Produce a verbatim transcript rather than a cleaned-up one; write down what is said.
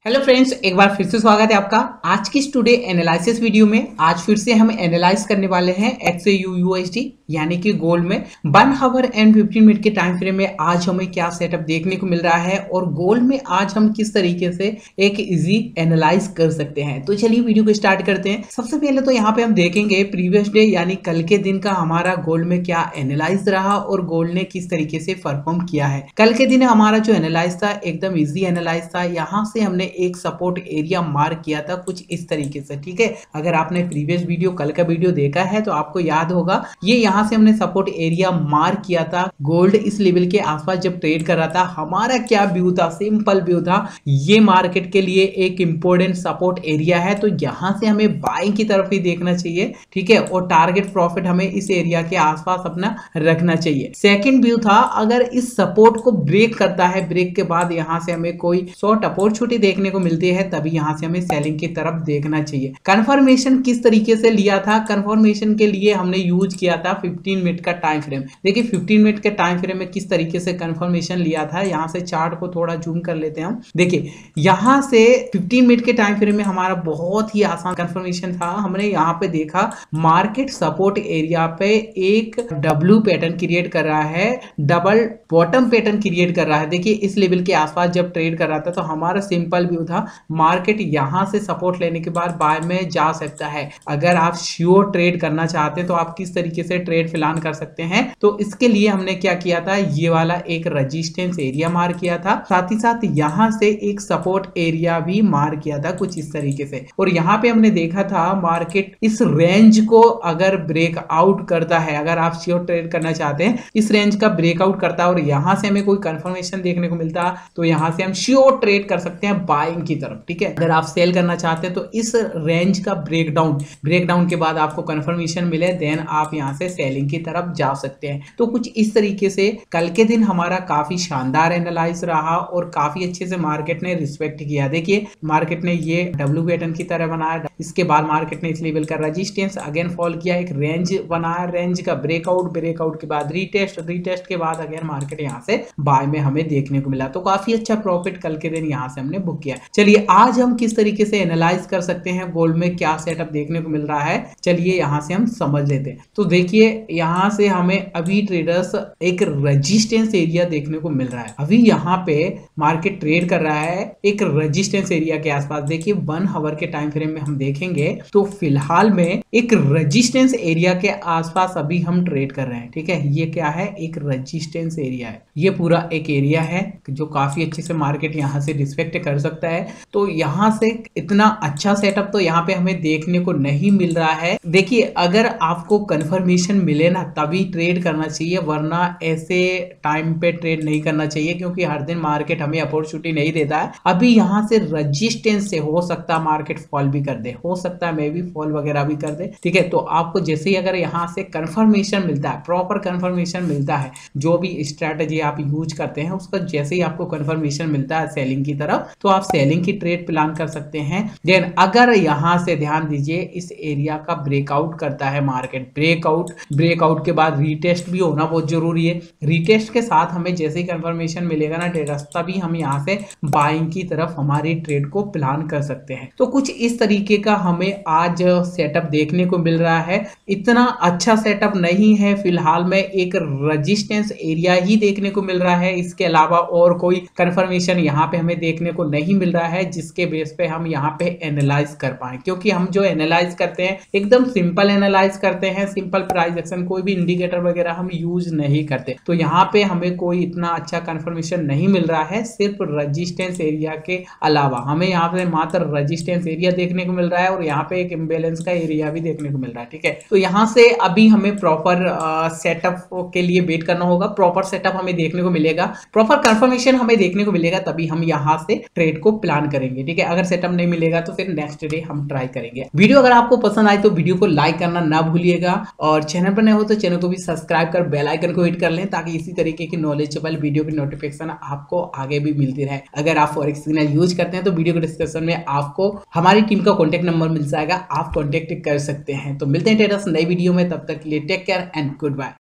Hello friends, एक बार फिर से स्वागत है आपका आज की टुडे एनालिसिस वीडियो में। आज फिर से हम एनालाइज करने वाले हैं एक्सएयू यूएसडी यानी कि गोल्ड में one hour and fifteen minute के टाइम फ्रेम में आज हमें क्या सेटअप देखने को मिल रहा है और गोल्ड में आज हम किस तरीके से एक इजी एनालाइज कर सकते हैं। तो चलिए वीडियो को स्टार्ट करते हैं। सबसे पहले तो यहाँ पे हम देखेंगे प्रीवियस डे यानी कल के दिन का हमारा गोल्ड में क्या एनालाइज रहा और गोल्ड ने किस तरीके से परफॉर्म किया है। कल के दिन हमारा जो एनालाइज था एकदम इजी एनालाइज था। यहाँ से हमने एक सपोर्ट एरिया मार्क किया था कुछ इस तरीके से, ठीक है। अगर आपने प्रीवियस वीडियो कल का वीडियो देखा है तो आपको याद होगा ये यहाँ से हमने सपोर्ट एरिया मार्क किया था। गोल्ड इस लेवल के आसपास जब ट्रेड कर रहा था हमारा क्या व्यू था, सिंपल व्यू था, ये मार्केट के लिए एक इंपॉर्टेंट सपोर्ट एरिया है तो यहाँ से हमें बाइंग की तरफ ही देखना चाहिए, ठीक है। और टारगेट प्रॉफिट हमें इस एरिया के आसपास अपना रखना चाहिए। सेकंड व्यू था अगर इस सपोर्ट को ब्रेक करता है, ब्रेक के बाद यहाँ से हमें कोई शॉर्ट अपॉर्चुनिटी देखने को मिलती है तभी यहां से हमें सेलिंग की तरफ देखना चाहिए। कंफर्मेशन किस तरीके से लिया था, कंफर्मेशन के लिए हमने यूज किया था फिफ्टीन मिनट का टाइम फ्रेम। देखिए फिफ्टीन मिनट के टाइम फ्रेम में किस तरीके से कंफर्मेशन लिया था। यहां से चार्ट को थोड़ा जूम कर लेते हैं हम। देखिए यहां से फिफ्टीन मिनट के टाइम फ्रेम में हमारा बहुत ही आसान कंफर्मेशन था। हमने यहां पे देखा मार्केट सपोर्ट एरिया पे एक डब्ल्यू पैटर्न क्रिएट कर रहा है, डबल बॉटम पैटर्न क्रिएट कर रहा है। देखिए इस लेवल के आसपास जब ट्रेड कर रहा था तो हमारा सिंपल व्यू था मार्केट यहां से सपोर्ट लेने के बाद बाय में जा सकता है। अगर आप श्योर ट्रेड करना चाहते हैं तो आप किस तरीके से ट्रेड फिलहाल कर सकते हैं, तो इसके लिए हमने क्या किया था, ये वाला एक रेजिस्टेंस एरिया मार किया था, साथ ही साथ यहां से एक सपोर्ट एरिया भी मार किया था कुछ इस तरीके से। और यहां पे हमने देखा था मार्केट इस रेंज को अगर ब्रेक आउट करता है, अगर आप श्योर ट्रेड करना चाहते हैं इस रेंज का ब्रेकआउट करता है और यहां से हमें कोई कंफर्मेशन देखने को मिलता तो यहां से हम श्योर ट्रेड कर सकते हैं बाइंग की तरफ, ठीक है। अगर आप सेल करना चाहते हैं तो इस रेंज का ब्रेकडाउन ब्रेकडाउन के बाद आपको कंफर्मेशन मिले देन आप यहां से सेलिंग की तरफ जा सकते हैं। तो कुछ इस तरीके से कल के दिन हमारा काफी शानदार एनालाइज रहा और काफी अच्छे से मार्केट ने रिस्पेक्ट किया। देखिए मार्केट ने ये डब्ल्यू पैटर्न की तरह बनाया, इसके बाद मार्केट ने इस लेवल का रेजिस्टेंस अगेन फॉल किया, एक रेंज बनाया, रेंज का ब्रेकआउट, ब्रेकआउट के बाद रीटेस्ट, रीटेस्ट के बाद अगेन मार्केट यहां से बाय में हमें देखने को मिला। तो काफी अच्छा प्रॉफिट कल के दिन यहां से हमने बुक किया। चलिए आज हम किस तरीके से एनालाइज कर सकते हैं गोल्ड में क्या सेटअप देखने को मिल रहा है, चलिए यहां से हम समझ लेते हैं। तो देखिए यहां से हमें अभी ट्रेडर्स एक रेजिस्टेंस एरिया देखने को मिल रहा है। अभी यहां पे मार्केट ट्रेड कर रहा है एक रेजिस्टेंस एरिया के आसपास। देखिए वन आवर के टाइम फ्रेम में हम देखेंगे तो फिलहाल में एक रेजिस्टेंस एरिया के आसपास अभी हम ट्रेड कर रहे हैं, ठीक है। ये क्या है, एक रेजिस्टेंस एरिया है, ये पूरा एक एरिया है जो काफी अच्छे से मार्केट यहां से रिस्पेक्ट कर सकता है। तो यहां से इतना अच्छा सेटअप तो यहाँ पे हमें देखने को नहीं मिल रहा है। देखिए अगर आपको कंफर्मेशन मिले ना तभी ट्रेड करना चाहिए, वरना ऐसे टाइम पे ट्रेड नहीं करना चाहिए क्योंकि हर दिन मार्केट हमें अपॉर्चुनिटी नहीं देता है। अभी यहाँ से रेजिस्टेंस से हो सकता है मार्केट फॉल भी कर दे, हो सकता है मे भी फॉल वगैरह भी कर दे, ठीक है। तो आपको जैसे ही अगर यहाँ से कंफर्मेशन मिलता है, प्रॉपर कंफर्मेशन मिलता है, जो भी स्ट्रैटेजी आप यूज करते हैं उसका जैसे ही आपको कंफर्मेशन मिलता है सेलिंग की तरफ तो आप सेलिंग की ट्रेड प्लान कर सकते हैं। देन अगर यहां से ध्यान दीजिए इस एरिया का ब्रेकआउट करता है मार्केट, ब्रेकआउट ब्रेकआउट के बाद रीटेस्ट भी होना बहुत जरूरी है। रीटेस्ट के साथ हमें जैसे ही कंफर्मेशन मिलेगा ना ट्रेडर्स तभी हम यहां से बाइंग की तरफ हमारी ट्रेड को प्लान कर सकते हैं। तो कुछ इस तरीके का हमें आज सेटअप देखने को मिल रहा है। इतना अच्छा सेटअप नहीं है फिलहाल में, एक रेजिस्टेंस एरिया ही देखने को मिल रहा है, इसके अलावा और कोई कंफर्मेशन यहाँ पे हमें देखने को नहीं मिल रहा है जिसके बेस पे हम यहाँ पे एनालाइज कर पाए। क्योंकि हम जो एनालाइज करते हैं एकदम सिंपल एनालाइज करते हैं, सिंपल प्राइस एक्शन, कोई भी इंडिकेटर वगैरह हम यूज नहीं करते। तो यहाँ पे हमें कोई इतना अच्छा कंफर्मेशन नहीं मिल रहा है। सिर्फ रेजिस्टेंस एरिया के अलावा हमें यहाँ पे मात्र रेजिस्टेंस एरिया देखने को मिल रहा है और यहाँ पे एक इम्बेलेंस का एरिया भी देखने को मिल रहा है, ठीक है। तो यहाँ से अभी हमें प्रॉपर सेटअप के लिए वेट करना होगा। प्रॉपर सेटअप हमें देखने को मिलेगा, प्रॉपर कंफर्मेशन हमें देखने को मिलेगा तभी हम यहाँ से ट्रेड को प्लान करेंगे, ठीक है। अगर सेटअप नहीं मिलेगा तो फिर नेक्स्ट डे हम ट्राई करेंगे। वीडियो अगर आपको पसंद आए तो वीडियो को लाइक करना ना भूलिएगा और चैनल पर नए हो तो चैनल को भी सब्सक्राइब कर बेल आइकन को हिट कर लें ताकि इसी तरीके की नॉलेजेबल वीडियो की नोटिफिकेशन आपको आगे भी मिलती रहे। अगर आप फॉरेक्स सिग्नल यूज करते हैं तो वीडियो के डिस्क्रिप्शन में आपको हमारी टीम का कॉन्टेक्ट नंबर मिल जाएगा, आप कॉन्टेक्ट कर सकते हैं। तो मिलते हैं ट्रेडर्स नई वीडियो में, तब तक के लिए take care and good bye.